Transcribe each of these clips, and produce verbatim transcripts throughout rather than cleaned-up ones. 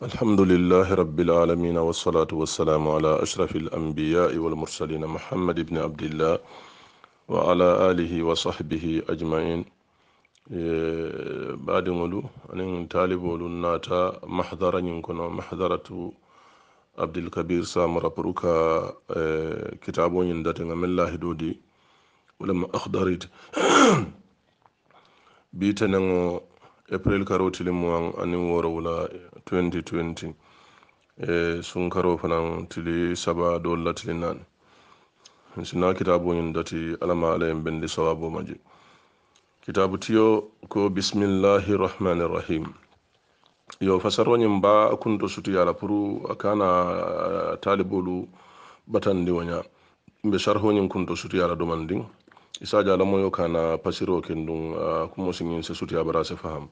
الحمد لله رب العالمين والصلاة والسلام على أشرف الأنبياء والمرسلين محمد بن عبد الله وعلى آله وصحبه أجمعين. بعد مولو أن طالب ناتا محضرا ينكون محضرة عبد الكبير سامرا بروكا كتابون يندتن من الله دودي ولما أخضرت بيتنغو April karo tilimuang ani woro wala twenty twenty e sun karo fanan tili saba dolla tili nan sina kitabu yin dati alama alayhim bendi sawabu maji kitabu tiyo ko bismillahir rahmanir rahim yo fasaro nyim ba kunto suti yala puru akana talibulu batandi wanya be sharho nyim kunto suti yala domanding isa jala moyo kana pasiro kendung uh, kumo singin se suti abara se faham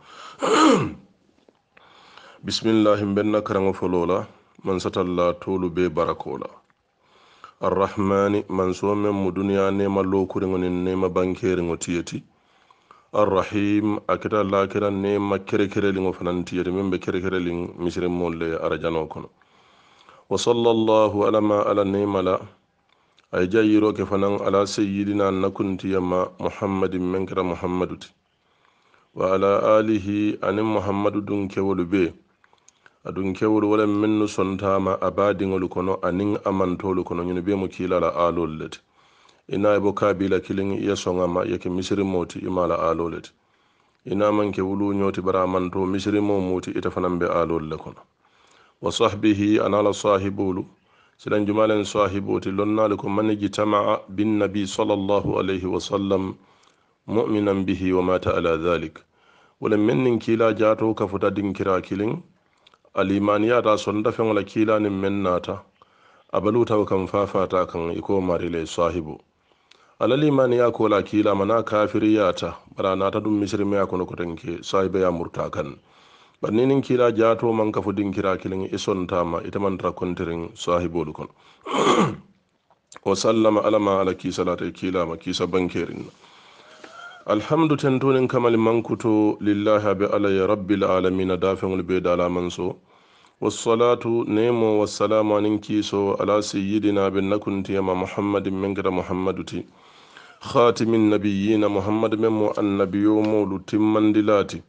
bismillah benna karango folola man satalla tolu be barakola arrahmani man somen mu duniya nema lokuri ngoni nema bankeri ngotiyeti arrahim akita lakira nema kere kere lingo fanantiyeti membe kere kere ling misire molle arajano kono wa sallallahu alama ala nema la ay jayiro ke fanan ala sayyidina nakunti yama muhammadin men kira muhammaduti wa ala alihi anin muhammadu dun kewolu be adun kewolu wala minnu sontama abadingolu kono anin amantolu kono nyunu be mu kilala alollet ina ibo kabila kilin iya songama yake misiri moti imala alollet ina man kewulu nyoti bara manto misiri mo moti ita fanan be alolle kono wa sahbihi anala sahibulu silan jumalen sahiboti lonnali ko man jitama'a bin nabi sallallahu alayhi wa sallam mu'minan bihi wa mata ala dhalik wala mennin kila jato ka futa din kira kilin alimaniya ta sonda fen wala kila nin mennata abaluta kan fafata kan iko marile sahibu alalimaniya ko la kila mana kafiriyata barana ta dum misrime ya kono ko tanke sahibe ya murta kan baninin kila jato man ka fudin kira kilin ison tama ita man tra kontirin sahibolu kon wa sallama alama ala ki salata kila ma kisa bankerin alhamdu tantunin kamal mankuto lillahi bi alay rabbil alamin dafa'ul bi dala manso wassalatu nemo wassalamu anin kiso ala sayyidina bin nakunti ma muhammadin min gira muhammaduti khatimin nabiyyin muhammad min mu annabiyyu mulutim mandilati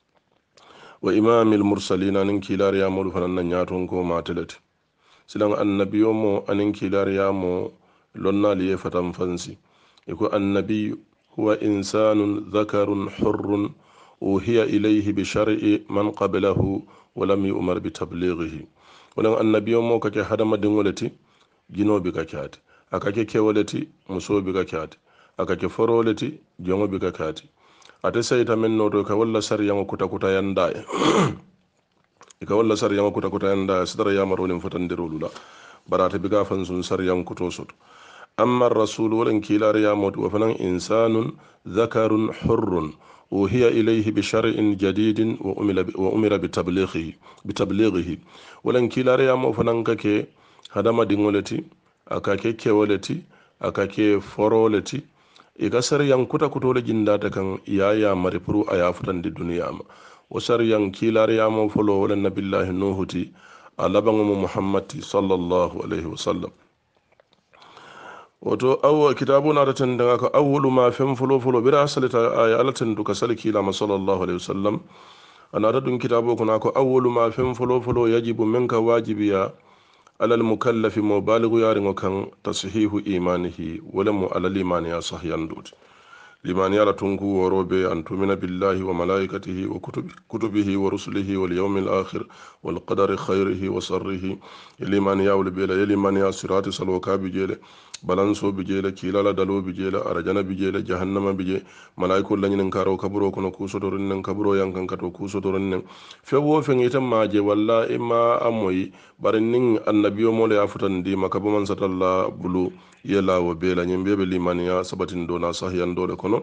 wa imamil mursalina nin kilar ya mo fanan nyaton ko matelati silan annabiyo mo anin kilar ya mo lonna liye fatan fansi iko annabi huwa insanun dhakarun hurrun uhiya ilayhi bi shar'i man qablahu wa lam yu'mar bi tablighihi walan annabiyo mo kake hadama dingolati gino bi kakati akake kewolati muso bi kakati akake forolati jongo bi kakati ate sayta men noto ka walla sariyama kuta kuta yanda ka walla sariyama kuta kuta yanda sidara yamaronin fotandirolula barata biga fansun sariyam kuto soto amma rasul walan kilar yamot wa fanan insanun dhakarun hurrun uhiya ilayhi bi shar'in jadidin wa umila wa umira bi tablighihi bi tablighihi walan kilar yamo fanan kake hadama dingolati akake kewolati akake forolati iga saryan kuta kutole jindata kan yaya maripuru aya futandi duniya ma wa saryan kilar ya mo folo wala nabillahi nuhuti alabangu muhammadi sallallahu alaihi wasallam wato awwa kitabu na tan daga ka awwalu ma fam folo folo bira salita aya alatan duka salki la sallallahu alaihi wasallam ana da dun kitabu kuna ko awwalu ma fam folo folo yajibu minka wajibiya alal mukallafi mubaligu yarin kan tashihu imanihi wala mu alal imani ya sahiyan dut limani ala tunku worobe an tumina billahi wa malaikatihi wa kutubihi wa rusulihi wal yawmil akhir wal qadari khairihi wa sharrihi limani ya wal bila limani ya sirati salwaka bijele balanso bijele kilala dalo bijele arajana bijele jahannama bije malaikul lanyin karo kaburo kono kusotorin nan kaburo yankan kato kusotorin nan fewo fen ita maje walla imma amoyi barin annabiyo mo ya futan di makaba man satalla bulu yela wa bela nyimbe be limaniya sabatin dona sahiyan dole kono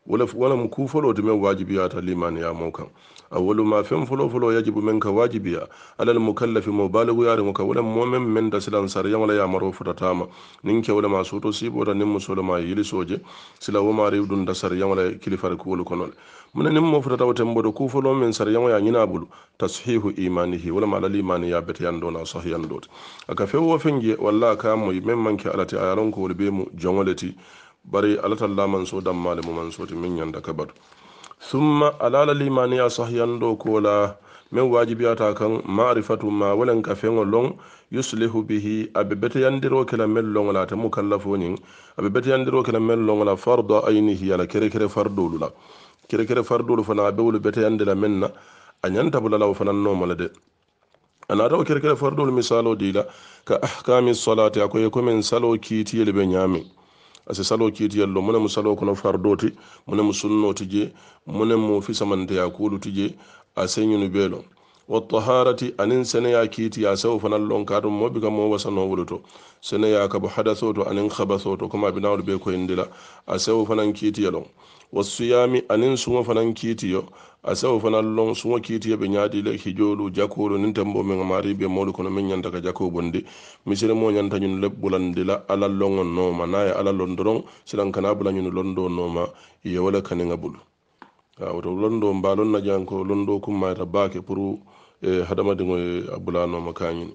wala wala mu ku folo to men wajibiyata limani ya mo kan awwalu ma fen folo folo yajibu men ka wajibiya alal mukallafi mo baligu yare mo ka wala mo men men da silan sar yamala ya maro futatama nin ke wala ma soto sibota nin musolo ma yili soje sila wo ma rewdun da sar yamala kilifar ko wala kono mun nin mo futata wote mbodo ku folo men sar yamala ya nyina bulu tashihu imanihi wala ma alal imani ya bete yando na sahiyan dot aka fe wo fenje walla ka mo men manke alati ayaron ko wala be mu jongoleti bari alatalla man so dammale mo man soti min yanda kabatu summa alala limani ya sahyando kola men wajibiyata kan ma'rifatu ma walan ka fengo long yuslihu bihi abibete yandiro kala mel long la ta mukallafonin abibete yandiro kala mel long la farda aynihi ala kere kere fardulu la kere kere fardulu fana bewlu bete yandila menna anyanta bulala fana no malade ana daw kere kere fardulu misalo dila ka ahkami salati akoy ko men salo kiti yelbe nyami ase salo kiti yallo mune mu salo kono fardoti mune mu sunnoti je mune mu fi samante ya kulu tije ase nyunu belo wa taharati anin sene ya kiti ya saw fanal lon kadum mo biga mo wasano wuluto sene ya ka bu hadathoto anin khabathoto kuma binawul be ko indila asaw fanan kiti yallo wasiyami anin sungo fanan kiti yo asaw fanal lon sungo kiti be nyaadi le hijolu jakolo nin tambo men mari be molu kono men nyanda ka jako bondi misire mo nyanta nyun lebbulandila ala longon no manaya ala londoron silan kana bula nyun londo no ma ye wala kaninga bulu wato londo mbalon na janko londo kuma ta bake pour e hadama dingo abula no makanyin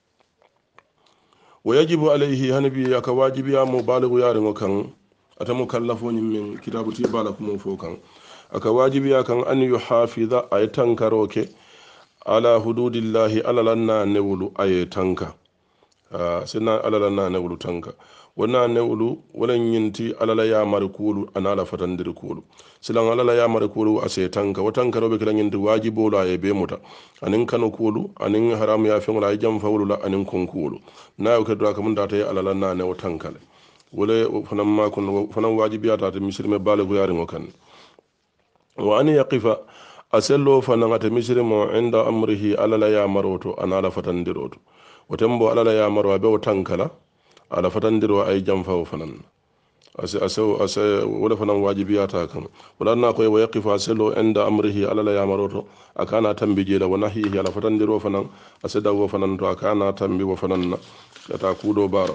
wayajibu alayhi hanbi aka wajibi ya mubaligu yare ngo kan ata mukallafo nyin min kitabu ti bala kuma fo kan aka wajibi ya kan an yuhafiza ay tankaroke ala hududillahi ala lanna newulu ay tanka sina ala lanna newulu tanka wana newulu wala nyinti ala la ya markulu anala fatandir kulu silan ala la ya markulu ase tanka watanka robe kala nyinti wajibo la ye be muta anin kanu kulu anin haram ya fe ngala jam fawlu la anin konkulu na yo keddo ka mun data ya ala lanna ne watanka le wala fanan ma kun fanan wajibiyata ta misrime bale go yari ngokan wa an yaqifa asello fanan ata misrimo inda amrihi ala la ya maroto anala fatandiroto wotembo ala la ya marwa be watankala ala fatandiro ay jamfa fanan ase ase ase wala fanan wajibiyata kan wala na koy waqifa selo inda amrihi ala la yamaroto akana tambije da wanahihi ala fatandiro fanan ase dawo fanan to akana tambi wa fanan ta kudo baro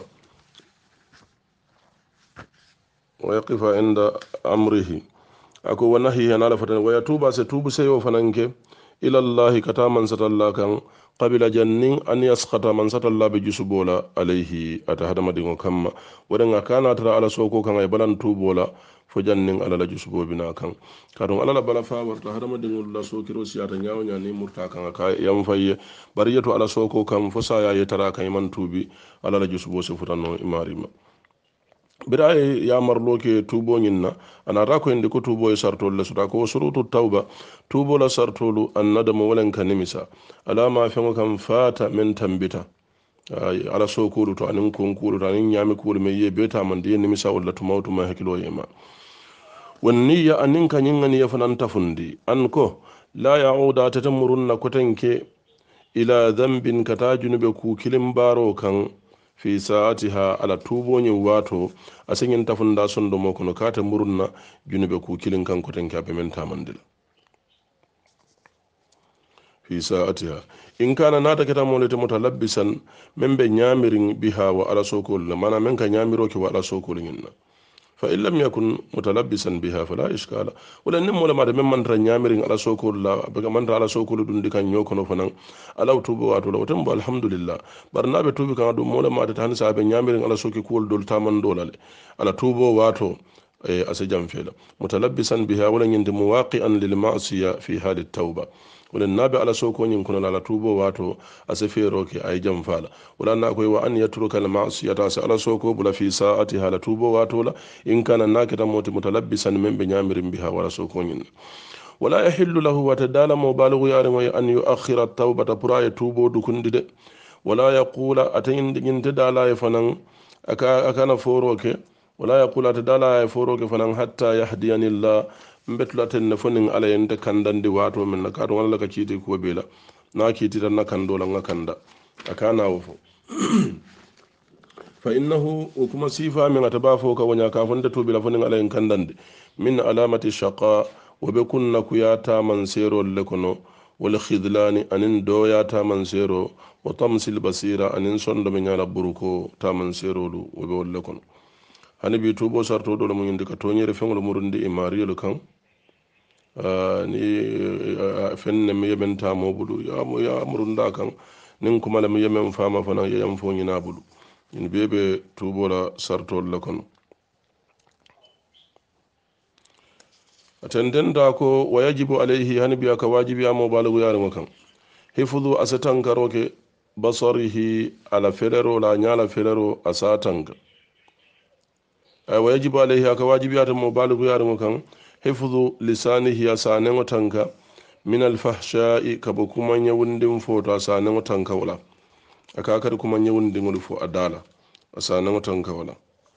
waqifa inda amrihi ako wanahihi ala fatan wa yatuba se tubu seyo fananke ila allah kataman satallakan qabila jannin an yaskhata man satalla bi jusbola alayhi ata hadama dingo kamma wadanga kana tara ala soko kan ay balan tubola fo jannin ala la jusbo bina kan kadon ala la bala fa warta hadama dingo la sokiro siyata nyaaw nyani murta kan ka yam fayye bariyatu ala soko kan fo saya ye tara kan man tubi ala la jusbo se futano imarima bira ya marlo ke tubo nyinna ana ra ko indi ko tubo e sartol la suta ko surutu tauba tubo la sartolu annadamu walan kanimisa alama fengo kam fata men tambita ala so kulu to anin kon kulu to anin nyami kulu me ye beta man de nimisa wala to mawtu ma hakilo yema wan niyya anin kanyin ya fanan tafundi an ko la yauda tatamurunna kotanke ila dhanbin katajunube ku kilim baro kan fi sa'atiha ala tuboñi wato asengen tafunda sondo mo kono kata murunna junube ku kilin kan ko tan kabe men tamandila fi sa'atiha in kana nata keta mo lete mutalabbisan membe nyamirin biha wa ala sokol mana men ka nyamiro ki wa ala sokol nginna fa in lam yakun mutalabbisan biha fala iskala wala nim wala ma de men man tra nyamirin ala sokol la be man tra ala sokol dun dikan nyoko no fanan ala tubo wato la wotambo alhamdulillah barnabe tubi kan dum wala ma de tan sabe nyamirin ala soki kol dol taman dolale ala tubo wato e asajam fela mutalabbisan biha wala nyinde muwaqi'an lil ma'siya fi hal at-tauba wala nabi ala soko nyin kuno ala tubo wato asafero ke ay jam fala wala na koy wa an yatruka al ma'siyata sa ala soko bula fi sa'ati hala tubo wato la in kana nakita moti mutalabbisan men be nyamirin biha wala soko nyin wala yahillu lahu wa tadala mubalighu yarin wa an yu'akhkhira at-taubata pura ya tubo dukundide wala yaqula atayin digin tadala ya fanan aka akana foro ke wala yaqula tadala ya foro ke fanan hatta yahdiyani allah mbetulaten ne fonin ala yende kandandi wato min na kato wala ka kiti ko bela na kiti tan na kando la ngakanda akana wofo fa innahu kuma sifa min ataba fo ka wanya ka fonde to bela fonin ala yen kandandi min alamati shaqa wo be kunna kuya taman serol le kono wal khidlani anin doya taman sero wa tamsil basira anin sondo me nyala buruko taman serolu wo be wolle kono hani bi tubo sarto do mo yindi ka tonyere fengol murundi e mariyol kan ni fenne mi yemen tamo bulu ya mo ya murunda kan nin kuma la mi yemen fama fana yam fo nyina bulu in bebe tubo la sarto le kono atenden da ko wajibu alayhi hani biya ka wajibi amo balagu yare mo kan hifdhu asatan karoke basarihi ala ferero la nyala ferero asatan ay wajibu alayhi ka wajibi amo balagu yare mo kan hifdhu lisanihi asanen tanka min al fahsha'i kabo kuma nyawundin foto asanen tanka wala aka kar kuma nyawundin ngol fo adala asanen tanka wala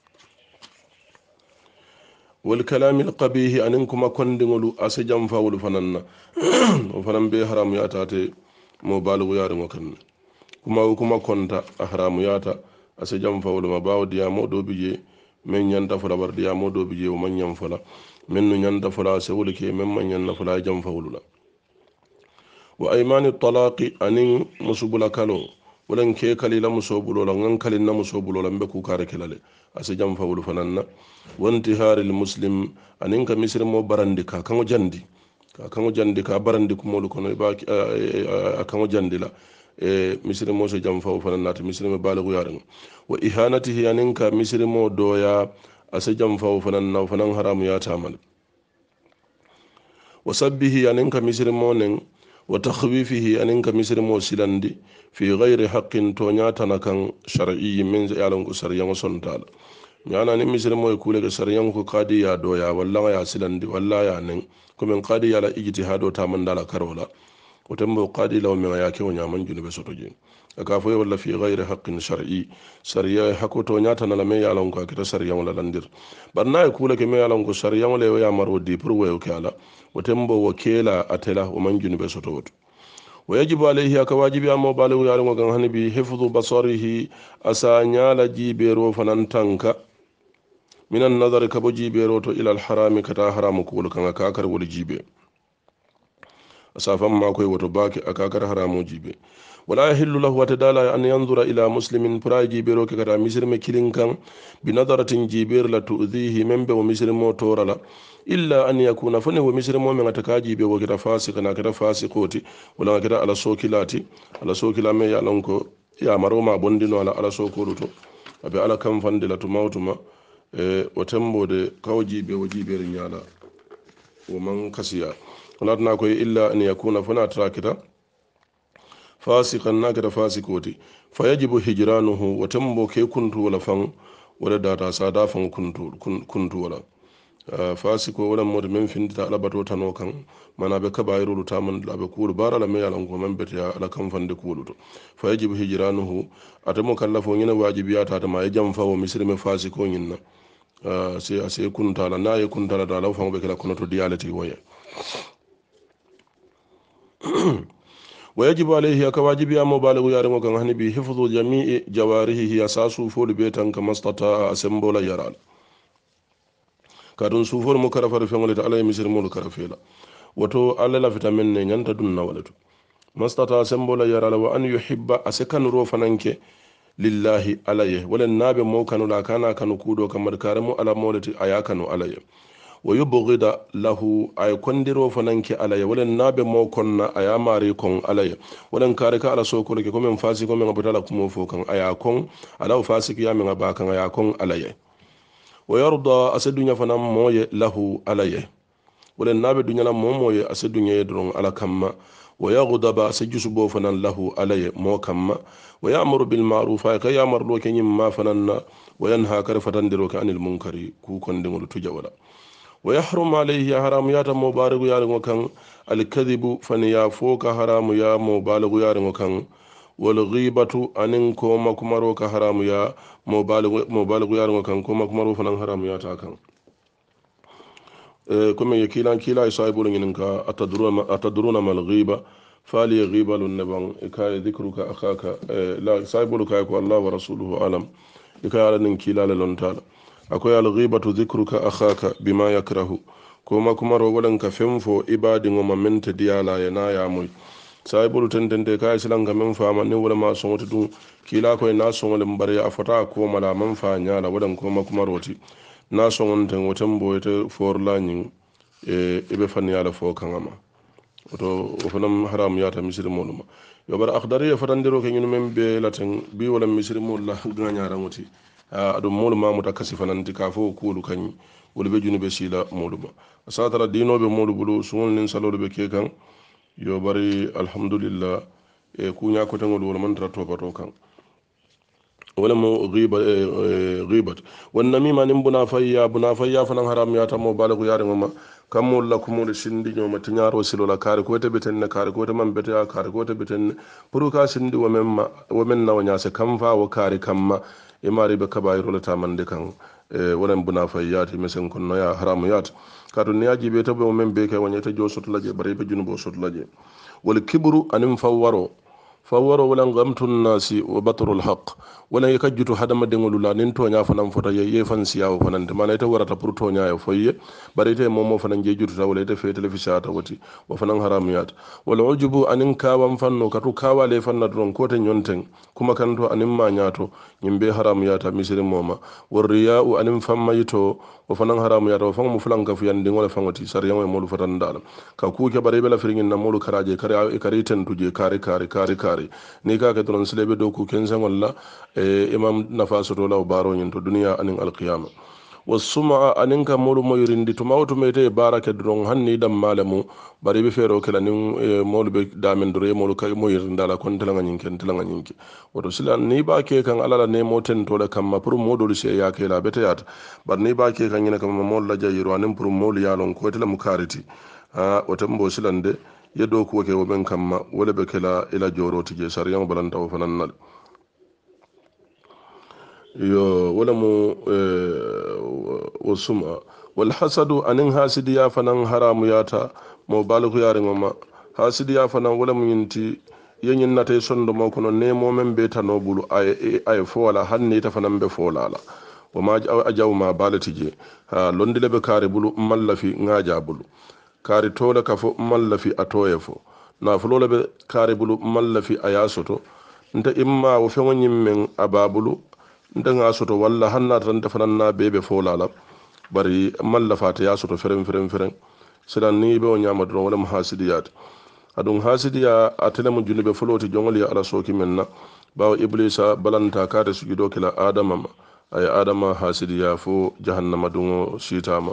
wal kalamil qabihi anin kuma kondingolu ase jam fawulu fananna o fanan be haram yata te mo balugo yare mo kan kuma kuma konta haram yata ase jam fawulu ma bawo diya mo do bije men nyanta fula bar diya mo do bije o man nyam fula men no nyanta fula se wulke men man nyanna fula jam fawulu la wa aymani talaqi anin musubula kalo wulan ke kalila musobulo la ngan kalin na musobulo la mbe ku kare kelale ase jam fawulu fananna wantihari muslim anin ka misir mo barandi ka kango jandi ka kango jandi ka barandi ko molu kono ba kango jandi la e misir mo so jam faw fananna to misir mo balagu yaran wa ihanatihi anin ka misir mo doya ase jam faw fananna fanan haramu ya tamal wa sabbihi anin ka misir mo nen wa takhwifihi anin ka misir mo silandi fi ghairi haqqin to nyata nakan shar'i min yalan ko sariyan sontala yana ni misir mo kule ga sariyan ko qadi ya doya walla ya silandi walla ya nen ko men qadi ya la ijtihado ta man dala karola o tambo qadi law men ya ke wonya man junube sotoje aka fo walla fi ghairi haqqin shar'i sariya hako to nyata na la me yalan ko kita sariyan wala landir barna e kule ke me yalan ko sariyan wala ya maro di pour wayo kala o tambo wakela atela o man junube sototo ويجب عليه كواجب أمو بالغ يارم وغن بي حفظ بصره أسانيا لجيبيرو فننتنك من النظر كبو جيبيرو تو إلى الحرام كتا حرام كول كان كاكر ولجيبي أسافم ما كوي وتباك أكاكر حرام جيبي ولا يحل له وتدالا أن ينظر إلى مسلم براي جيبيرو كتا مصر مكيلين كان بنظرة جيبير لتؤذيه من بو مصر مو تورلا إلا أن يكون فنه ومصر مؤمن تكاجي بي وكذا فاسق نكذا فاسقوتي ولا كذا على سوكيلاتي على سوكيلا مي يالونكو يا مروما بوندينو على على سوكولوتو أبي على كم فندلا تموتما وتمبو دي كوجي بي وجي بي رنيالا ومن كسيا وناتنا كوي إلا أن يكون فنا تراكتا فاسقا نكذا فاسقوتي فيجب هجرانه وتمبو كي كنتو ولا فن ولا داتا سادا فن كنتو كنتو ولا fasiko wala mod men findita alabato tano kan mana be kabayru taman labe kulu bara la me yalan ko men beti ala kan fande kulu to fa yajibu hijranuhu atamo kallafo nyina wajibiyata ta ma yajam fa wo misri me fasiko nyinna se ase kunta la na ye kunta la dalaw fa be kala kono to dialati woye ويجب عليه كواجب يا مبالغ يا رمو كان هنبي حفظ جميع جوارحه هي اساسو فول بيتان كما استطاع اسمبولا يرال kadun sufor mo kara far fengole ta alay misir mo kara fela wato alla la vitamin ne nyanta dun na wala to mastata sembola yarala wa an yuhibba asakan ro fananke lillahi alaye wala nabe mo kanu la kana kanu kudo kamar karamu ala mawlati ayakanu alaye wa yubghida lahu ay kondiro fananke alaye wala nabe mo konna ayamari kon alaye wala kare ka ala soko ke ko men fasi ko men abutala ko mo fo kan ayakon ala fasiki ya men abakan ayakon alaye ويرضى أسدنيا فنام موي له عليه ولن نابي دنيا مو موي أسدنيا يدرون على كما ويغضب أسجس بو فنان له عليه مو كما ويأمر بالمعروف كي يأمر لو كي ما فنان وينهى كرفة دروك عن المنكر كو كندم تجولا ويحرم عليه حرام يا مبارك يا وكان الكذب فنيا فوق حرام يا مبالغ يا وكان والغيبة أنن كوما كمارو كحرام يا مبالغ مبالغ يا رمكان كوما كمارو فنان حرام يا تاكان كم يكيلان كيلا يصايبون إنك أتدرون أتدرون ما الغيبة فالي غيبة للنبان إكاي ذكرك أخاك لا يصايبون كايكو الله ورسوله أعلم إكاي على نكيلا للنتال akoy al ghibatu dhikruka akhaka bima yakrahu koma kumaro walan ka femfo ibadi ngoma mente diala yana ya moy saibulu tentende kay silanga men fama ni wala ma songoto dum kila koy na songole mbare afata ko mala man fa nyala wadan koma kumaroti na songonte wotem boyete forla nyin e ibe fan yala fo kangama oto o fanam haram yata misiri moluma yo bar akhdari fatandiro ke nyun men be laten bi wala misiri molla ganya ranguti adum moluma mutakasi fananti ka fo kulu kanyi wala be junu be sila moluma asatara dino be molu bulu sunon nin salolu be ke kan yo bari alhamdulillah e kunya ko tangol wala man trato bato kan wala mo ghiba ghibat wan namima nim buna fayya buna fayya fanan haram ya tamo balagu yare mama kamol la kumol sindi nyoma tinyaro silola kare ko te beten kare ko te man bete kare ko te beten puruka sindi wa memma wa menna wa nyase kamfa wa kare kamma e mari be kabayro la tamande kan e wala buna fayyati mesen kunno ya haram yat kadu niyaji be tabo men be kay wonyete jo sotlaje bare be junubo sotlaje wal kibru anim fawwaro fawwaro wala ngamtun nasi wa batrul haqq wala yakajjutu hadama dengolula nin tonya fanan fota ye fan siya o fanan de manayta warata pour tonya e foye barite momo fanan je jutu wala te fe telefisata wati wa fanan haramiyat wal ujubu anin kawam fanno katu kawale fanna don ko te nyonten kuma kanto anin ma nyato nyimbe haramiyata misiri moma war riya'u anin fammayito wa fanan haramiyata wa fango fulan ka fuyande ngol fangoti sariyan e molu fatan dal ka ku ke bare bela firingin na molu karaje kare kare tentuje kare kare kare kare ni ka ke don silebe do ku kensan walla e imam nafaso to law baro nyin to duniya anin alqiyama wasuma anin ka molu moyrindi to mawto mete baraka don hanni dam malamu bari be fero kala nin molu be damen dore molu kay moyrinda la kon tala nyin ken tala nyin ki wato silan ni ba ke kan alala ne moten to la kamma pour modol se ya ke la bete yata bar ni ba ke kan nyina kam mol la jayiro anin pour molu yalon ko tala mukariti ha otambo silande yedo ko ke woben kamma wala be kala ila joro tije sariyan balanta o fanannal yo wala mu wasuma wal hasadu anin hasidiya fanan haramu yata mo balugo yare ngoma hasidiya fanan wala mu yinti yenyin nate sondo mo kono ne mo men be tano bulu ay ay fola hanni ta fanan be fola la wa ma ajaw ma balatije ha londile be kare bulu mallafi ngaja bulu kari tola kafo mallafi atoye fo na fulola be kare bulu mallafi ayasoto nta imma wo fe wonyimmen ababulu nta nga soto walla hanna tan defananna bebe folala bari mallafa ta yasoto ferem ferem ferem sidan ni be o nyama don wala muhasidiyat adun hasidiya atele mu junube foloti jongoli ala soki menna bawo iblisa balanta kare sujudo kila adama ay adama hasidiya fo jahannama dungo sitama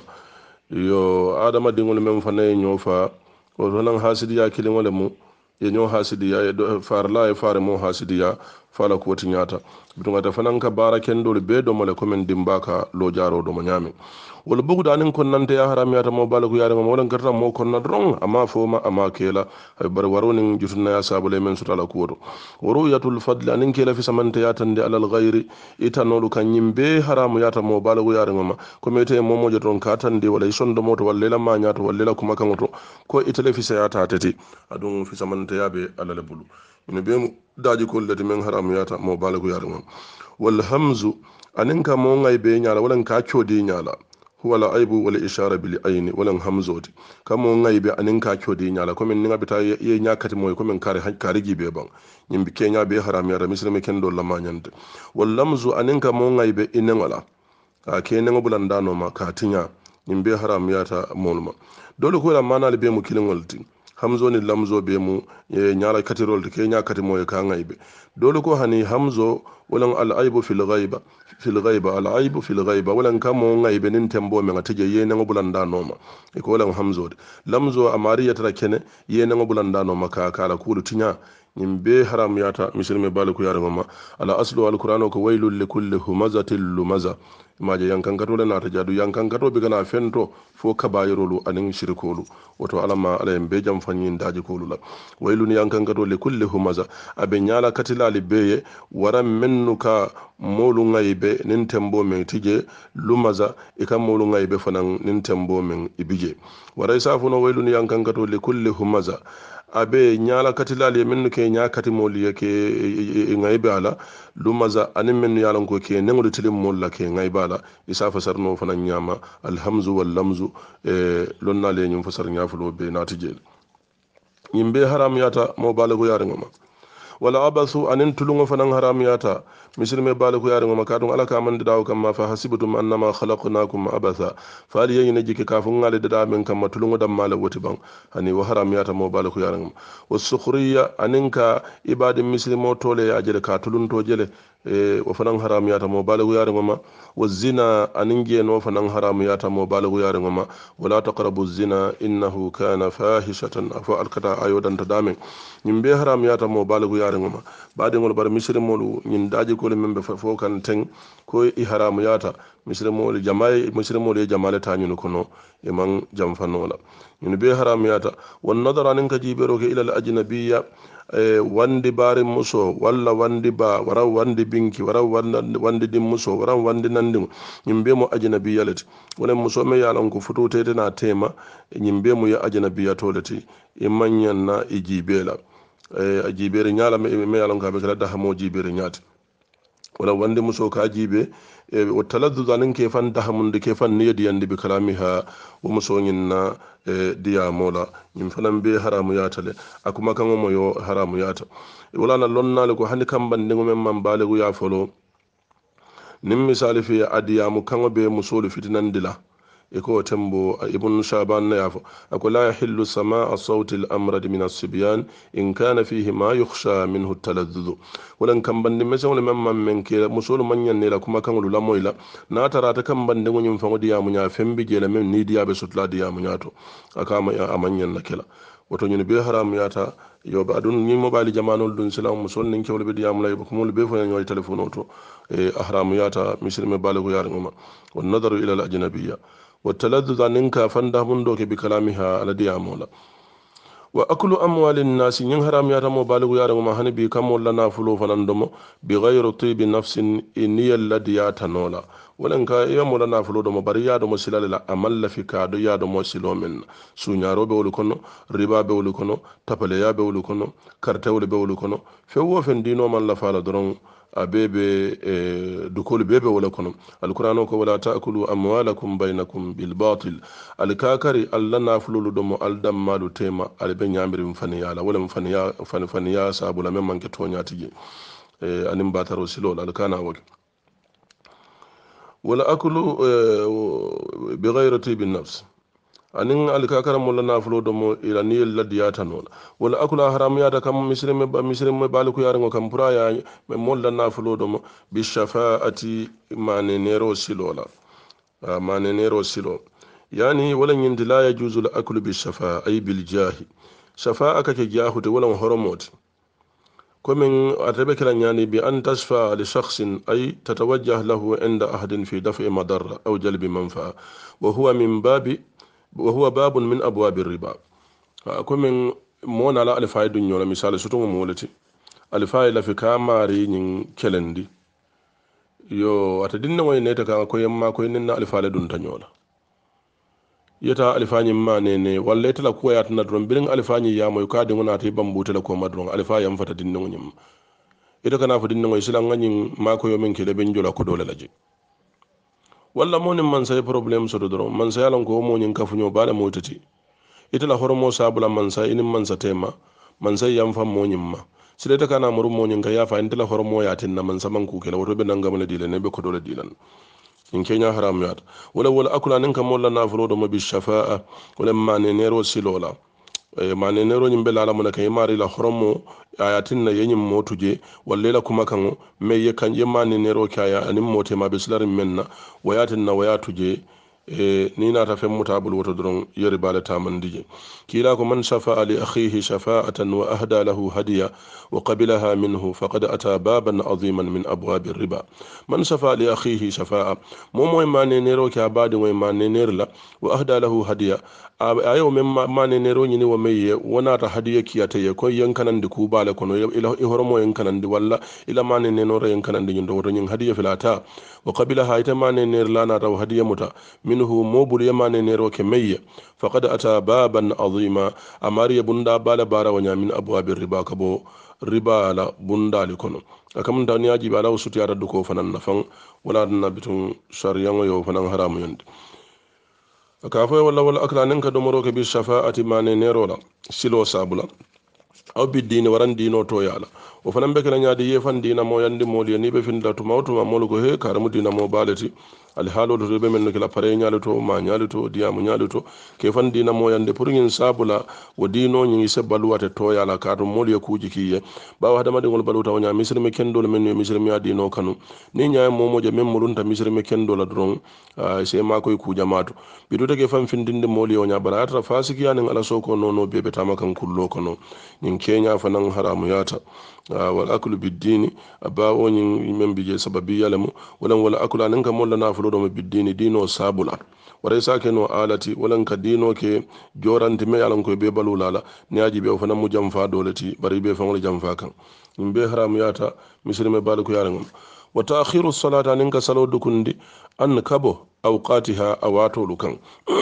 yo adama dingol mem fane nyofa o tonan hasidiya kilingole mu ye nyo hasidiya ye do farla e fare mo hasidiya fala ko tinyata bitunga ta fanan ka bara kendol be do mole komen dimbaka lo jaro do mo nyame wala bugu danin kon nante ya haram yata mo balagu yare mo wala garta mo kon na dron ama foma ama kela ay bar waroni jutuna ya sabule men sutala ko do ruyatul fadl anin kela fi samante ya tande alal ghairi itanolu kan yimbe haram yata mo balagu yare ngoma ko mete mo mo joton ka tande wala sondo moto walla la ma nyato walla kuma kan to ko itele fi sayata tati adun fi samante ya be alal bulu ina be daji ko lati men haram yata mo balagu yare ngoma wal hamzu anin ka mo ngai be nyala wala ka chodi nyala wala aibu wala ishara bil ayni wala hamzoti kamo ngaybe anin ka kyodi nyala ko min nga bita ye nyakati moy ko min kare kare gibe ban nyimbi kenya be haram ya mislimi kendo la manyande wal lamzu anin ka mo ngaybe inengala ka kene ngobulan dano ma ka tinya nyimbe haram ya ta molma dole ko la manal be mu kilingolti hamzo ni lamzo be mu ye nyala katirol te kenya kati moy ka ngaybe dole ko hani hamzo wala al aibu fil ghaiba fil ghaiba al aibu fil ghaiba wala kamo ngaybe nin tembo me ngataje ye nga bulanda noma e ko wala hamzo lamzo amariya tara kene ye nga bulanda noma ka kala kulu tinya nyimbe haram yata misilme baliku yare ngoma ala aslu al qur'an ko waylul likulli humazatil lumaza maje yankankato le nata jadu yankankato be gana fento fo kabayirolu anin shirkolu woto alama ala en be jam fanyin daji kolu la waylun yankankato le kulli humaza abe nyala katila li beye wara mennuka molu ngaybe nin tembo men tije lumaza e kam molu ngaybe fanan nin tembo men ibije wara isafu no waylun yankankato le kulli humaza abe nyala katilali men ke nya katimoli ke ngaybe ala lumaza anin men yalan ko ke nengo tilim molla ke ngaybe ala isa fasarno fana nyama alhamzu wal lamzu e lonna le nyum fasar nyafulo be natijel yimbe haram yata mo balago yare ngoma wala abasu anin tulungo fanan haram yata misilme balago yare ngoma kadun ala ka man dawo kam ma fa hasibatum annama khalaqnakum abatha fali yene jike kafun ngale da men kam tulungo dam mala woti ban hani wa haram yata mo balago yare ngoma wasukhriya aninka ibadi mislimo tole ya jele ka tulun to jele e wa fanan haram yata mo balago yare ngoma wazina aninge no fanan haram yata mo balago yare ngoma wala taqrabu zina innahu kana fahishatan afa alkata ayodan tadamen yimbe haram yata mo balago yare ngoma baade ngol bar misrimolu nyin daji ko le membe fo kan ten ko i haram yata misrimolu jamaay misrimolu jamaale tañu ko no e man jam fanola nyin be haram yata won nadara nin ka jibero ke ila al ajnabiyya e wandi bare muso walla wandi ba wara wandi binki wara wandi dim muso wara wandi nandin yimbe mo ajnabiyya lati wala muso me yalan ko futote na tema yimbe mo ya ajnabiyya tolati e manyan na e jibela a jibere nyala me yalan ka be kala da hamo jibere nyati wala wande muso ka jibe e o taladdud anin ke fan da hamunde ke fan niyadi yandi bi kalamiha wa muso nyinna e diya mola nyim fanan be haramu yatale akuma kan mo yo haramu yata wala na lonna ko handi kam bande ngom man balegu ya folo nim misali fi adiya mu kan be musolu fitinan dila iko tembo ibn shaban na yafo ako la yahillu samaa sawti al-amrad min as-sibyan in kana fihi ma yukhsha minhu at-taladdud walan kam bande meso le memma men ke musulu manyan ne la kuma kan lula moyla na tarata kam bande ngonyum fango diya munya fembi jela men ni diya be sutla diya munyato akama ya amanyan nakela woto nyune be haram yata yo ba dun ni mobile jamanol dun salam musul nin kewle be diya mulay ko mul be fo nyoy telephone auto e haram yata misilme balago yar ngoma wan nadaru ila al-ajnabiyya والتلذذ ننكا فنده من دوك بكلامها على ديامولا وأكل أموال الناس ين حرام ياتا مبالغ ياتا ما هني بي كم ولا نافلو فنندمو بغير طيب نفس إني الذي ياتا نولا ولنكا يوم ولا نافلو دمو بري يادو مسلال لا أمل في كادو يادو مسلو من سونيارو بيولو كنو ربا بيولو كنو تپليا بيولو كنو كارتول بيولو كنو فهو فندينو من لفال درون abebe e dukol bebe wala kono alqur'ano ko wala ta'kulu amwalakum bainakum bil batil alkakari alla nafulu do mo aldam malu tema albe nyamiri mfani yala wala mfani ya fani fani ya sabu la memman ke tonya tije e anim bataro silo alkana wala wala akulu bi ghayri tibin nafs anin alkakara mulla nafulo do mo ila ni ladiyata non wala akula haram yata kam mislime ba mislime baliku yarango kam pura ya me mulla nafulo do mo bi shafaati mane nero silola mane nero silo yani wala nyindi la yajuzu al aklu bi shafa ay bil jahi shafa aka ke jahude wala horomoti komin atabe kala nyani bi an tasfa li shakhsin ay tatawajjah lahu inda ahadin fi daf'i madarra aw jalbi manfa'a wa huwa min babi وهو باب من أبواب الربا كمن مون على الفاي دنيا مثال سوتو مولتي الفاي لا في كاماري نين كلندي yo ata dinna way neta ka ko yamma ko ninna alfaale dun tanyola yeta alfaani ma ne ne walla tala ko yata na dron birin alfaani ya moy ka dinga na tay bambuta la ko madron alfa yam fata dinna ngum ita kana fa dinna ngoy sila ngani ma ko yo men ke le ben jola ko dole laje walla mo man say problème so do dron man say alan ko mo nyin kafunyo bala motati ita la horomo sabula man say in man sa tema man say yam fam mo nyimma sileta kana muru mo nyin ka ya fa intela horomo ya tinna man saman ku kela woto be nangam le dile ne be ko dole dilan in kenya haram yat wala wala akula nin kam wala nafulo do mo bi shafa'a wala mane nero silola e mane nero nyimbe la mo kay mari la horomo ayatin na yenyim motuje walla la kuma kan me ye kan ye mane nero kaya anim mote ma be silarin menna wayatin na wayatuje e ni na ta fem mutabul woto dron yeri bala tamandije kila ko man shafa'a li akhihi shafa'atan wa ahda lahu hadiya wa qabilaha minhu faqad ata baban aziman min abwab ar-riba man shafa'a li akhihi shafa'a mo moy mane nero kya badi moy mane nerla wa ahda lahu hadiya ayo men mane nero nyini wo meye wona ta hadiya kiyata ye ko yankanandi ku bale kono ila ihoromo yankanandi walla ila mane neno re yankanandi nyindo woto nyin hadiya filata wa qabila hayta mane ner lana taw hadiya muta minhu mobul yamane nero ke meye faqad ata baban azima amari bunda bala bara wanya min abwab riba kabo riba la bunda li kono akam dani aji bala usuti ara duko fanan nafan wala nabitun shariyan yo fanan haramu yandi akafoy walla wala aklanin ka domoro ke bi shafa'ati mane nerola silo sabula aw bi dini waran dino to yala o fanan be kala nyaade yefan dina mo yandi moli ni be finda to mawto ma molo go he karamu dina mo baleti al halo do be men kala pare nyaalo to ma nyaalo to diamu nyaalo to ke fan dina mo yande pour ngin sabula wo dino nyi se baluwate to yala ka to moli kuji kiye ba wa dama dingol baluta wonya misri me kendo men misri me adino kanu ni nyaa momo je men mulunta misri me kendo la dron se ma koy ku jamaatu bidu ke fan findinde moli wonya barata fasiki yanin ala soko nono bebe tamakan kullo kono nyin kenya fanan haramu yata wal aklu biddini abawo nyin men bije sababi yalamu walan wala aklu anan kam molla na fulo do biddini dino sabula waray sake no alati walan ka dino ke joranti me yalan ko be balulala ni aji be fanan mu jamfa dolati bari be fan wala jamfa kan min be haramu yata mislime balu ko yaran wa ta'khiru salata anan ka salo dukundi an kabo awqatiha awato lukan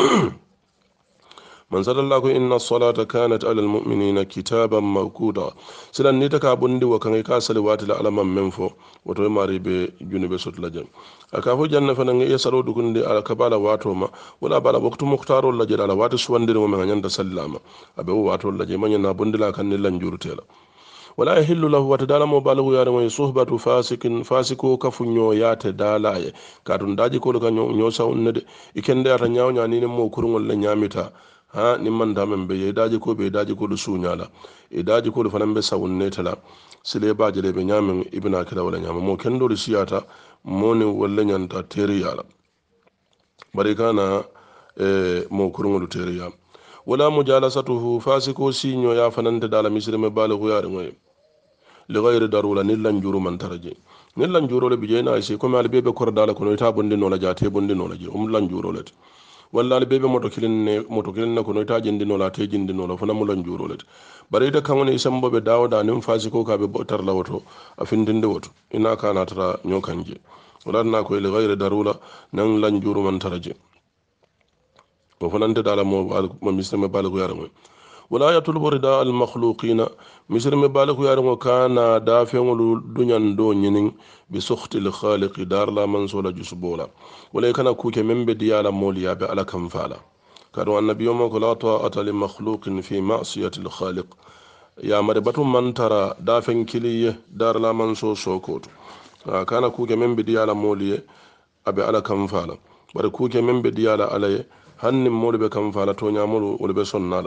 man sallallahu inna salata kanat ala almu'minina kitaban mawquta silan ni taka bundi wa kan ka salawati la alaman menfo wato mari be junube sotla jam aka fo janna fana ngi yasaro dukunde ala kabala wato ma wala bala waqtu muqtaro la jada ala wato suwandire mo men nyanda sallama abe wato la je manyana bundi la kan ni lan jurutela wala yahillu lahu wa tadala mo balu yaare mo suhbatu fasikin fasiko kafunyo yaate dalaye kadun daji ko ka nyo sawnnede ikende ata nyawnya ni mo kurungol la nyamita ha ni man damen be daji ko be daji ko du sunyala e daji ko du fanan be sawunne tala sile baje le be nyamen ibna kala wala nyama mo kendo du siyata mo ni wala nyanta teriyala bari kana e mo kurungol teriya wala mujalasatuhu fasiko sinyo ya fanante dala misri me balu yaare ngoy li ghayri darula nillan juru man taraje nillan juru le bijena ay ko mal bebe kor dala ko no ta bondi no la jate bondi no la je um lan juru le walla al bebe moto kilin ne moto kilin ko no ta jindi no la te jindi no la fana mu lan juru le bare da kan woni sambo be dawda nim fasi ko ka be botar la woto afindinde woto ina kana tara nyo kanje wala na ko li ghayri darula nan lan juru man taraje ko fanante dala mo mo misme balago yarango wala yatlubu rida al makhluqina misme balago yarango kana dafengol dunyan do nyinin bi sukhti al khaliq dar la man sola jusbola wala kana kuke membe diyala moliya be ala kam fala kadu annabi yoma ko la ta'ata li makhluqin fi ma'siyati al khaliq ya mare batum man tara dafen kiliye dar la man so sokoto kana kuke membe diyala moliye abe ala kam fala bare kuke membe diyala alaye hanni molu be kam fala to nyamolu wol be sonnala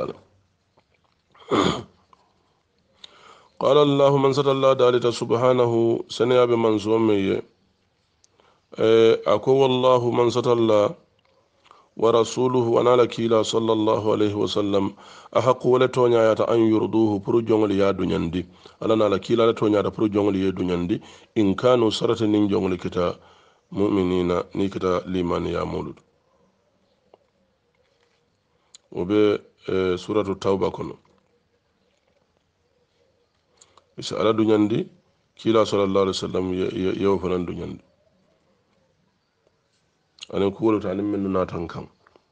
qala allah man satalla dalita subhanahu sanaya be man zommeye e ako wallahu man satalla wa rasuluhu anala kila sallallahu alaihi wasallam ahaqu wala to nyaata an yurduhu pour jongli ya dunyandi alana la kila la to nyaata pour jongli ya dunyandi in kanu sarata nin jongli kita mu'minina ni kita liman ya mulud obe suratu tauba kono isa ala dunyandi kila sallallahu alaihi wasallam yew fanan dunyandi anen kuwolo ta nim men natan kan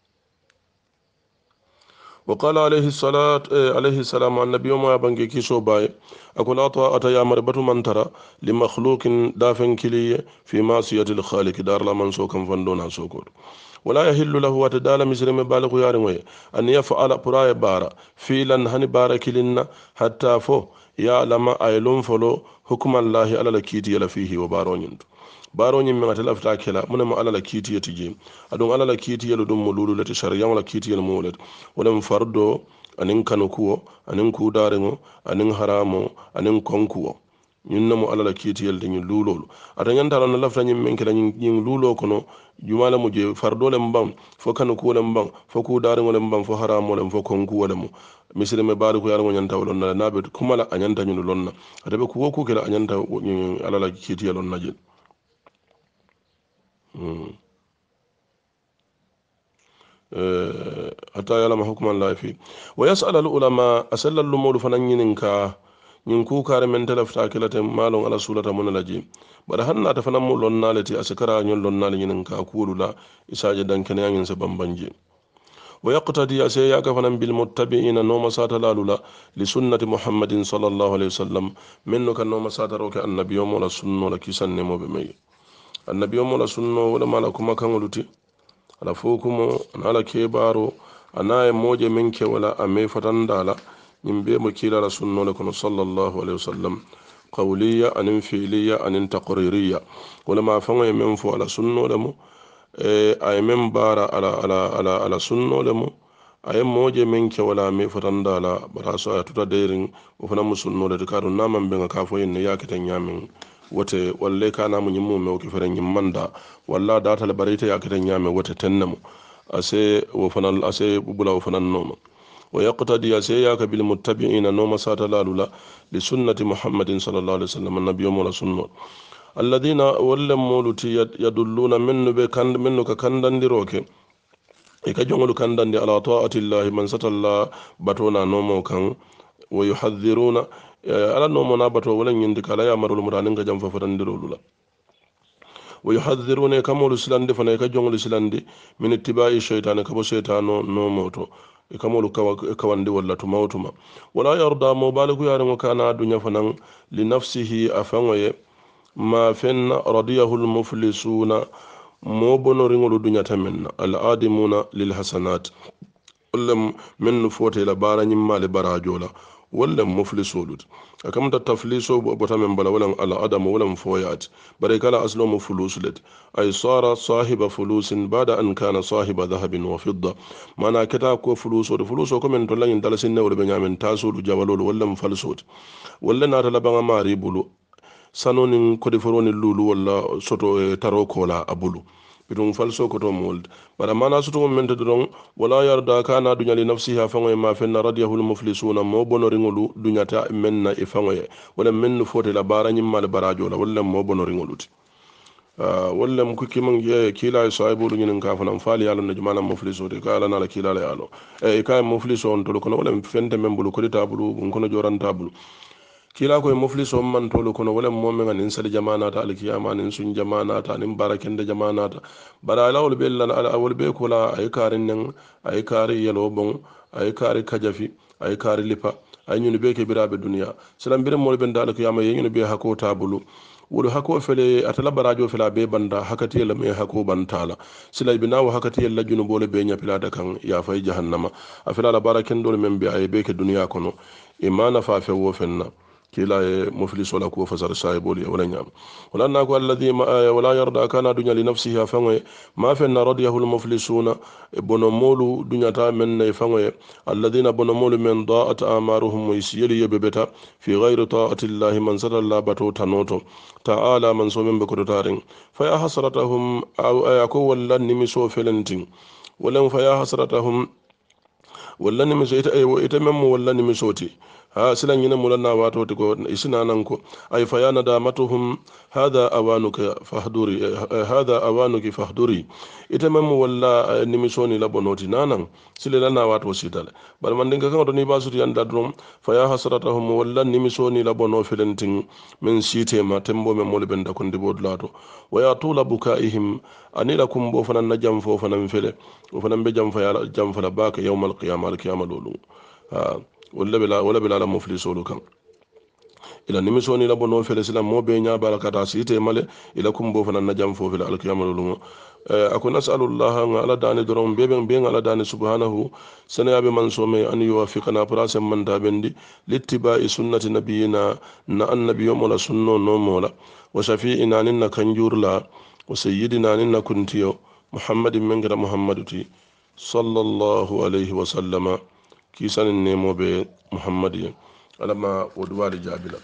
wa qala alayhi salat alayhi salam annabi ma bangi kiso baye akula ta ata ya marbatu man tara li makhluqin dafan kiliye fi ma'siyati al khaliq dar la man so kan fandona so ko ولا يحل له وتدال مسلم بالغ يارنوي أن يفعل براي بارا فيلا هني بارك لنا حتى فو يعلم أيلون فلو حكم الله على الكيتي يلا فيه وبارونين بارونين من أتلاف تاكلا من ما على الكيتي يتجي أدون على الكيتي يلا دم مولود لتشريان ولا كيتي المولد ولم فردو أنين كانوكو أنين كودارنو أنين هرامو أنين كونكو ñinna mo alala kiitiyel de ñin luulolu ata ñantala no lafta ñin men kela ñin luulo kono jumala mo je fardole mbam fo kanu kuwole mbam fo kuudaariŋole mbam fo haramole fo konkuwole mo misiri me baari ko yaariŋo ñanta wo lonna naabe kumala a ñanta ñunu lonna ata be kuwo kukela a ñanta alala kiitiye lonna je حتى يعلم حكم الله فيه ويسأل العلماء أسأل اللمول فننينك نينكو كار من تلفتا كلة مالون على سولة من لجي بدا هننا تفنمو لنالتي أسكرا نيون لنال يننك أقول لا إساجة دانكني ينسى بمبنجي ويقتدي أسياك فنن بالمتبعين نوم ساتلالولا لسنة محمد صلى الله عليه وسلم منو كان نوم ساتروك النبي يوم ولا سنة ولا كيسان نمو بمي النبي يوم ولا سنة ولا مالكما كان ولتي على فوكمو على كيبارو أنا موجة منك ولا أمي فتندالا ينبي مكيلا رسولنا لكم صلى الله عليه وسلم قولية أن فعلية أن تقريرية ولما فهم يمنفو على سنة لمو أي من بارا على على على على سنة لمو أي موجة منك ولا أمي فتندالا براسو أتوتا ديرين وفنم سنة لتكارو نامن بين كافوين ياكتن يامن wote walle kana mu nyimmu me ko fere nyimmanda walla data le barite yakete nyame wote tennamo ase wo fanal ase bubula wo fanan nono wa yaqtadi ase yaka bil muttabi'ina noma satalalula li sunnati muhammadin sallallahu alaihi wasallam nabiyyu wa sunna alladhina wallam muluti yadulluna minnu be kan minnu ka kandandiroke e ka jongolu kandandi ala ta'atillahi man satalla batona nomo kan wa yuhadhiruna ala no mona bato wala nyindi kala ya marul mutanin ga jam fa fatandirolu la wa yuhadhiruna kamul silande fana ka jongol silande min ittiba'i shaytan ka bo shaytano no moto e kamul kawandi walla to mawtuma wala yarda mo baliku yare mo kana dunya fanan li nafsihi afanwaye ma fenna radiyahu al muflisuna mo bono ringolu dunya tamen al adimuna lil hasanat ullam min fote la bara nyimma le barajola wala muflisolut akamta tafliso bota men bala wala ala adam wala foyat bare kala aslo muflusulet ay sara sahiba fulusin bada an kana sahiba dhahabin wa fidda mana keta ko fuluso de fuluso ko men to lanin dala sinne wala be nyamen tasulu jawalol wala mufalsot wala na tala banga mari bulu sanonin ko deforoni lulu wala soto taro kola abulu bidun falso ko to mold bara mana suto men to don wala yarda kana dunya li nafsiha fangoy ma fenna radiyahul muflisuna mo bonoringolu dunyata menna e fangoy wala men fote la barani mal barajo la wala mo bonoringolu ah wala mu kuki man ye kila saibu lu ngin ka fanam fali yalla na jumana mufliso de kala na la kila la yalo e ka mufliso on to ko wala fente men bulu ko tabulu ko joran tabulu kila ko mufliso man tolo kono wala mo men ngin sal jamanata al kiyama nin sun jamanata nin barakende jamanata bara lawol be lan awol be ko la ay karin nen ay kari yelo bon ay kari kajafi ay kari lipa ay nyunu be ke birabe duniya salam biram mo be dal kiyama ye nyunu be hako tabulu wolu hako fele atala barajo fela be banda hakati la me hako bantala sila bina wa hakati la junu bole be nyapila da kan ya fay jahannama afila la barakendo men be ay be ke duniya kono imana fa fe wo fenna كلا مفلس ولا كو فسر سايب ولا نعم ولا نقول الذي ولا يرضى كان دنيا لنفسه فنوي ما فن رضيه المفلسون بنمولو دنيا تا من فنوي الذين بنمولو من ضاءت آمارهم ويسيلي يببتا في غير طاعة الله من سر الله بتو تنوتو تعالى من سومن بكرتارين فيا حسرتهم أو أيكو ولا نمسو فلنتين ولن فيا حسرتهم ولا نمسو إتمم ولا نمسوتي ha silan yina mulanna wato ko isina nan ko ay fayana damatuhum hada awanuka fahduri hada awanuki fahduri ita mem walla nimisoni labonoti nanan silana wato sidal bal man dinga kan to ni basu yanda drum faya hasratahum walla nimisoni labono filentin min site ma tembo mem mol benda kon dibo dlato waya tula bukaihim anila kum bo fanan najam fo fanan fele o fanan be jam faya jam fala baka yawmal qiyamah al qiyamah lolu ha wala bela wala bela la muflisolu kan ila nimisoni la bono fele sila mo be nya barakata site male ila kumbo fana najam fo fele alkiyamalu ako nasallallahu ala dani dorom be be be ala dani subhanahu sanayabe man some an yuwafiqana prasam man dabendi littiba'i sunnati nabiyina na annabiyyu mola sunno no mola wa shafi'ina ninna kanjurla wa sayyidina ninna kuntiyo muhammadin min gara muhammaduti sallallahu alayhi wa sallama kisanin nemo be muhammadi alama woduwali jabila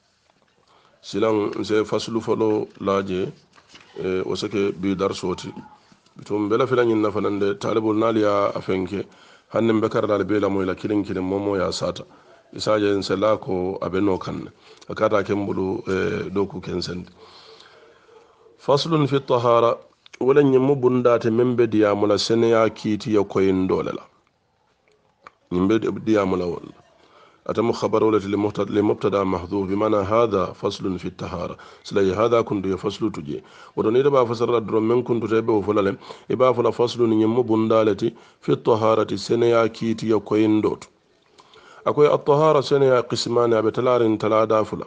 silan se faslu folo laje e o sake bi dar soti bitum bela filan yin nafanande talibul naliya afenke hannen bekar dal bela moy la kilin kilin momo ya sata isaje en sela ko abeno kan akata kembulu e doku kensen faslun fi tahara wala ñimmu bundate men be diyamula seneya kiitiya koyin dole la ñim be diyamula walla أتم خبر ولا لمبتدا محذوف بمعنى هذا فصل في الطهارة سلا هذا كنت يفصل تجي ودوني دبا فسر درم من كنت تبه فلالم إبا فلا فصل نيم بندالتي في الطهارة سنيا كيتي يكوين دوت أكوي الطهارة سنيا قسمان أبتلار تلادا فلا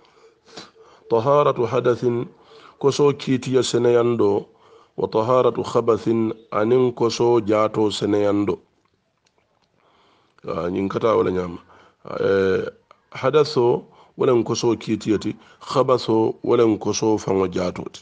طهارة حدث كسو كيتي سنياندو وطهارة خبث أنين كسو جاتو سنياندو نينكتا ولا نعم hadatho wala nkoso kitiyati khabatho wala nkoso fango jatoti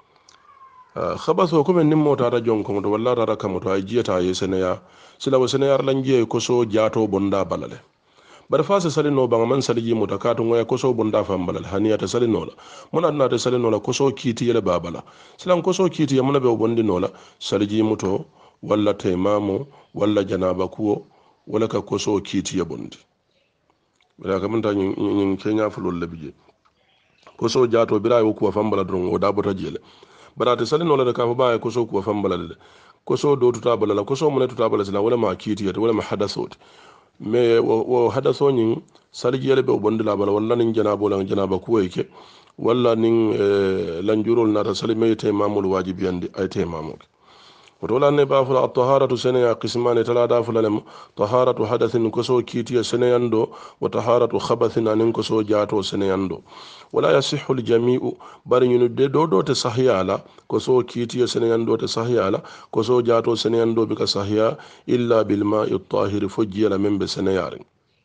khabatho ko men nimmo tata jonko to walla tata kamoto ay jiyata yesene ya sila wasene yar lanjiye koso jato bonda balale bar fasa salino banga man saliji mutakato ngoya koso bonda fam balal haniyata salino la mona na ta salino la koso kitiyele babala sila koso kitiye mona be bondi nola saliji muto walla taymamu walla janaba kuwo wala ka koso kitiye bondi bala ka manta ñin kenya fulol le bije ko so jaato bira yo ko fambala don o dabota jele bara te salino la ka fa ba ko so ko fambala le ko so do tuta bala ko so mun tuta bala sala wala ma kiti wala ma hadasot me wo hadaso ñin sali jele be bondi la bala wala nin janabo la janaba ko yake wala nin lanjurol nata sali me te mamul wajibi andi ay te mamul وتولا نبافل الطهارة سنة قسمان تلادا فلم طهارة حدث كسو كيتي سنة يندو وطهارة خبث أن كسو جاتو سنة يندو ولا يصح الجميع بارين دو دو تصحيح على كسو كيتي سنة يندو تصحيح على كسو جاتو سنة يندو بك صحيح إلا بالماء الطاهر فجيل من بسنة يارين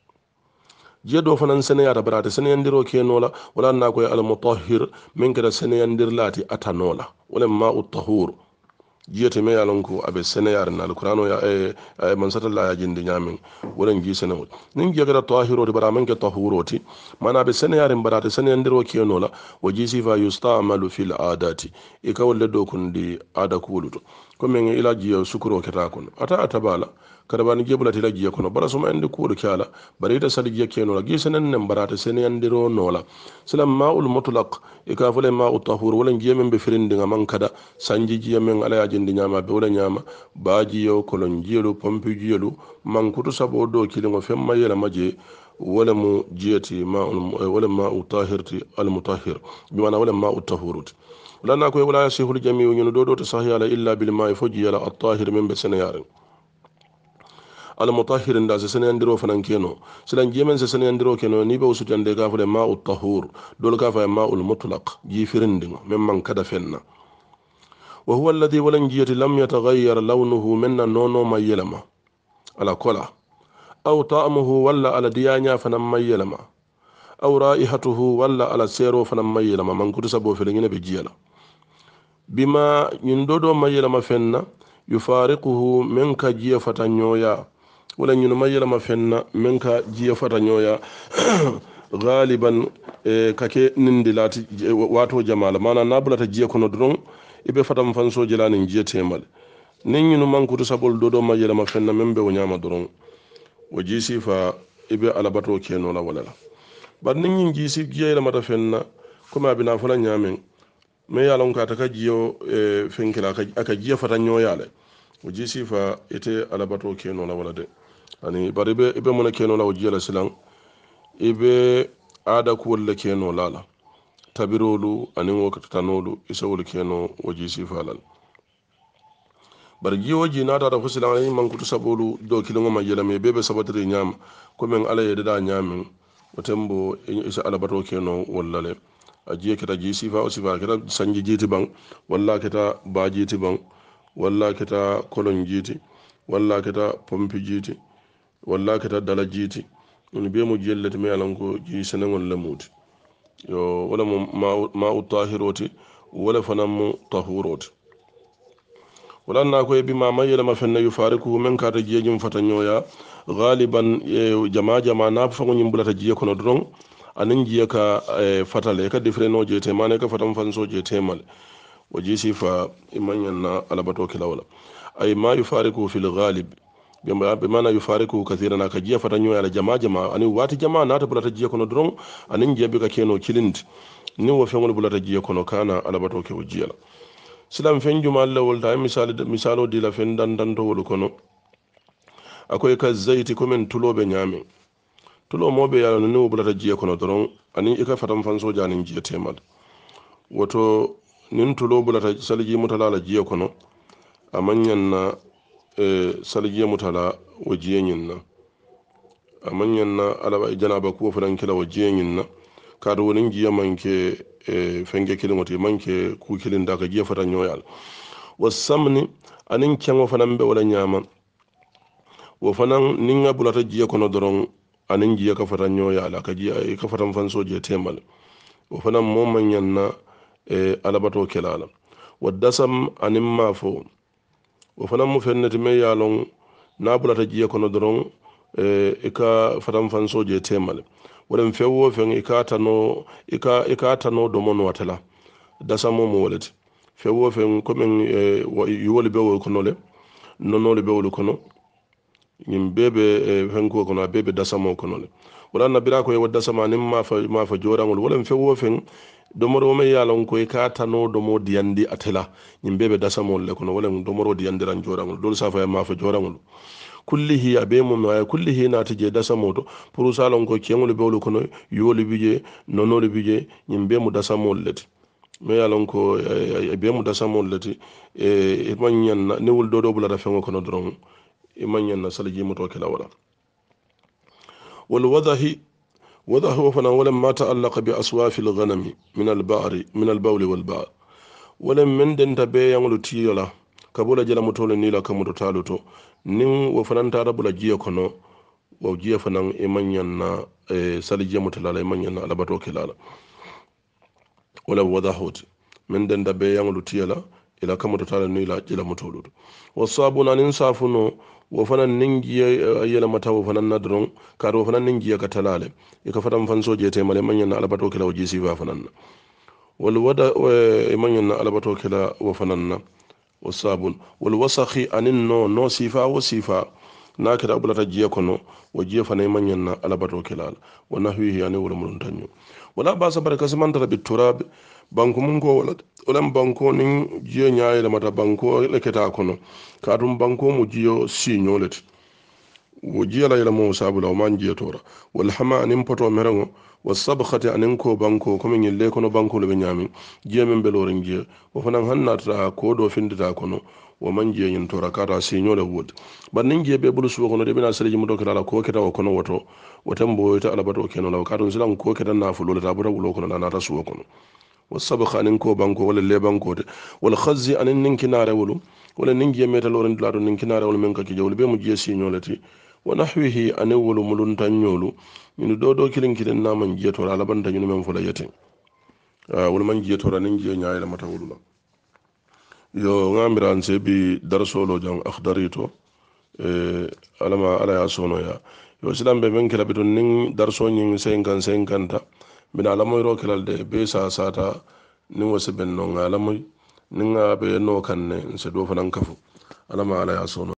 جدو فنان سنة يارا برات سنة يندرو كينولا ولا ناكوي المطهر من كده سنة يندر لاتي أتنولا ولا ماء الطهور jiyete me yalon ko abe seneyar na alqur'ano ya e man satalla ya jindi nyamin wolen ji senewol nin je gada tahiro de bara man ke tahuroti mana be seneyar barata senendiro kenola waji sifa yustamalu fil adati e kawle do kundi ada kuluto ko men ila jiyo sukuro keta kon ata atabala kada ban jebulati la jiyo kono bara suma ende kuudo kala bare ita sali jiyo kenola gi senen nem barata senendiro nola salam maul mutlaq e ka fule ma utahur wolen jiyo men be firindi ngam kada sanji jiyo men ala ya jindi nyama be wala nyama baaji yo kolon jiyelu pompi jiyelu mankutu sabo do kilingo femma yela maje wala mu jiyati ma wala ma utahirti al mutahhir bi wana wala ma utahurut wala na ko wala yasihul jami'u nyunu do do to sahiya illa bil ma'i fujiyala at tahir min basanayar al mutahhir nda se senandiro fanan keno silan jemen se senandiro keno ni be usutande ka fule ma utahur dol ka fa ma ul mutlaq ji firindingo memman kada fenna وهو الذي ولن جيت لم يتغير لونه من نونو ما يلما على كلا أو طعمه ولا على ديانيا فنما يلما أو رائحته ولا على سيرو فنما يلما من كنت سبو في لنجنة بجيلا بما يندودو ما يلما فننا يفارقه منك جيه فتنيويا ولن ينما يلما فننا منك جيه فتنيويا غالبا كake nindilati wato jamala mana nabulata jiye kono dron ibe fatam fanso jelani jiye temal nin yinu mankutu sabol dodo majela ma fenna membe o nyama dron o jisi fa ibe alabato keno la wala bar nin yin jisi jiye la mata fenna kuma bina fula nyamen me yalon ka taka jiyo e fenkila aka jiye fatan nyoyale o jisi fa ite alabato keno la wala de ani bar ibe ibe mona keno la o jiye la silan ibe ada kuwolle keno lala tabirolu anin wakati tanolu isawol keno waji sifalal bar jiwoji nata da fusilan anin mankutu sabolu do kilingo majela me bebe sabatri nyam ko men ala yede da nyamin otembo isa alabato keno wallale ajiye kita ji sifa o sifa kita sanji jiti bang walla kita ba jiti bang walla kita kolon jiti walla kita pompi jiti walla kita dala jiti ni be mo jellete me alanko ji senengol lamuti yo wala ma ma utahiroti wala fanam tahuroti wala na ko bi ma mayela ma fenna yufariku men ka ta jejum fatanyoya galiban jama jama na fa ngum bulata jiye kono dron anin jiye ka fatale ka difreno je te mane ka fatam fanso je temal waji sifa imanyan na alabato kilawala ay ma yufariku fil ghalib bimana yufariku kathirana ka jiya fatanyo ala jama jama ani wati jama nata bulata jiya kono dron anin jiya bika keno kilindi ni wo fengol bulata jiya kono kana alabato ke wajiyala silam fen jumal la wolta misali misalo di la fen dan dan to wol kono akoy ka zayti ko men tulobe nyame tulo mobe ya no ne wobulata jiya kono doron ani ika fatam fan so janin jiya temal woto nin tulo bulata salji mutala la jiya kono amanyan na e salji mutala wajiyen na amanyan na alaba janaba ko fudan kila wajiyen na kado wonin jiya manke e fenge kilin wote manke ku kilin daga jiya fata nyoyal wasamni anin kyango fanan be wala nyama wo fanan ninga bulata jiya kono doron anin jiya ka fata nyoyal ka jiya ka fatan fanso je temal wo fanan mo manyan na e alabato kelala wadasam anin mafo wo fanan mu fennati me yalon na bulata jiya kono doron e ika fatan fanso je temal wolen fewo fen ikata no ika ikata no do mon watala dasamo mo wolati fewo fen komen e yoli be wo kono le nonole be wo kono yim bebe fen ko kono bebe dasamo kono le wala nabira ko e dasama nim ma fa ma fa jorangol wolen fewo fen domoro me yalon ko ikata no do mo diandi atela yim bebe dasamo le kono wolen domoro diandiran jorangol dol safa ma fa jorangol kullihi abe mum ay kullihi naati je dasa moto pour salon ko kengol bewlo kono yoli bije nonoli bije nyimbe mu dasa molleti me yalon ko be mu dasa molleti e manyan ne wul dodo bula rafengo kono dron e manyan na salji moto kala wala wal wadahi wadahu fana wala ma ta'allaqa bi aswafil ghanami min al ba'ri min al bawl wal ba' wala men den tabe yanglu tiyola kabula jala motole ni la kamuto taluto nin wo fanan tara bula jiya kono wo jiya fanan e manyan na e sali jiya mutala e manyan na alabato kelala wala wadahut min den da be yanglu tiyala ila kamuto tala ni la jala motolu wo sabuna nin safuno wo fanan nin jiya yela mata wo fanan nadron kar wo fanan nin jiya katalale e ka fatan fanso je te male manyan na alabato kela wo jisi ba fanan wal wada e manyan na alabato kela wo fanan na والصابون والوسخ أن النو نو صفا وصفا ناكر أبلا تجيه كنو وجيه فنيمان ينا على بدو كلال ونحوه يعني ولمن تنيو ولا باس بركة سمان ترى بالتراب بانكو منكو ولا ولم بانكو نين جيه نياي لما تبانكو لكتا كنو كارم بانكو مجيو سينيو لت وجيه لا يلمو سابلا ومان جيه تورا والحما أن يمبتو مرنو والصبخة أن ينكو بانكو كمين يلي كنو بانكو لبنيامين جيه من بلورين جيه وفنان هنات كودو فندتا كنو ومن جيه ينتورا كاتا سينيو لود بانين جيه بيبولو سوى كنو دبنا سلجي مدو كتالا كو كتا وكنو وطو وتنبو يتا ألباتو كنو لو كاتون سلام كو كتا نافلو لتابورا ولو كنو لانا رسوى كنو والصبخة أن ينكو بانكو ولا اللي بانكو والخزي أن ينكي ناري ولو ولا ننجي ميتا لورين دلارو ننكي ناري ولو منكا كي جول بيمو جيه سينيو لتي ونحوه أن يولو ملون تنيولو min do do kilin kilin na man jiya tora laban da yuni men fula yatin ah wal man jiya tora nin jiya nyaay la mata wulula yo ngamiran se bi darso lo jang akhdari to e alama ala ya sono ya yo silam be men kala bidon nin darso nyin cinquante cinquante min alamo ro kelal de be sa sata nin wose ben no ngalamoy nin be no kanne se do fanan kafu alama ala ya sono